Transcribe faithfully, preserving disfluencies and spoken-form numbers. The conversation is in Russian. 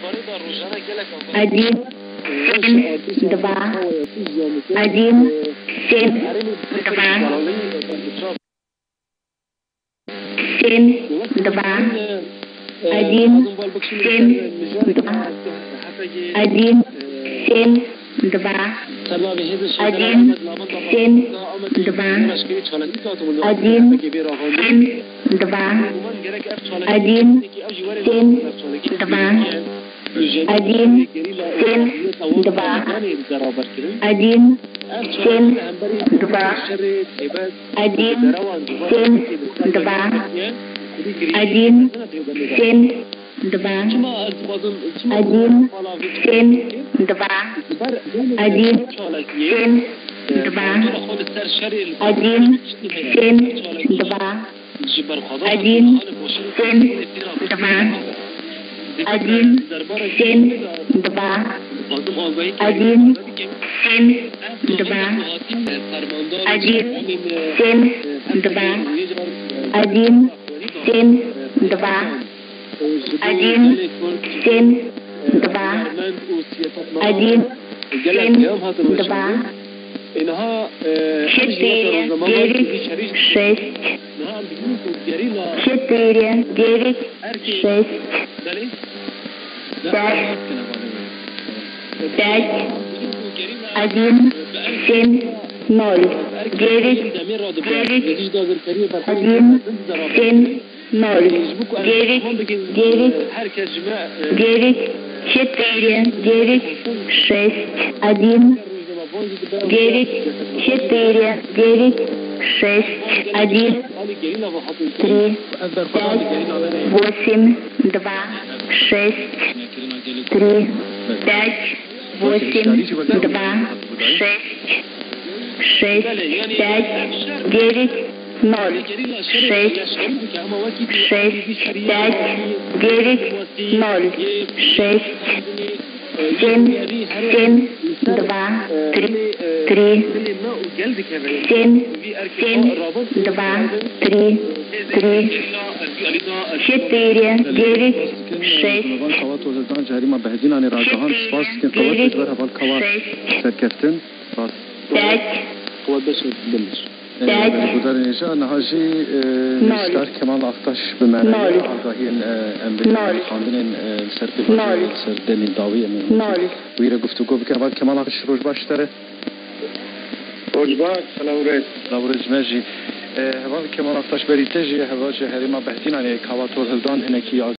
один, семь, два, один, семь, два, семь, два, один, семь, два, один, семь, два, один, семь, два, один, семь, два, один, семь, два, один, семь, два, один, семь, два, один, семь, два, один, семь, два, один, семь, два, один, семь, два, один, семь, два, один, семь, два, один, семь, два, один, семь, два, один, семь, два, один, семь, два, один, семь, два, один, семь, два, четыре, девять, шесть, четыре, девять, шесть, пять, пять, один, семь, ноль, девять, девять, один, семь, ноль, девять, девять, девять, четыре, девять, шесть, один, девять, четыре, девять, шесть, один, три, пять, восемь, два, шесть, три, пять, восемь, два, шесть, шесть, пять, девять, ноль, шесть, шесть, пять, девять, ноль, шесть, семь, семь, два, три, три, семь, семь, два, три, три, четыре, девять, шесть, четыре, девять, шесть, пять, пять, نشتر كمان اختش به مرحله آگاهی امبری خواندن سرپیچی سردنی داوی امروزی ویره گفتگو بکنه بعد کمان آقاش روش باش داره روش باش سلاورج سلاورج مجی هوا کمان آقاش بریتجی هوا جهری ما بهتین عنی کاواتور هلدان هنکی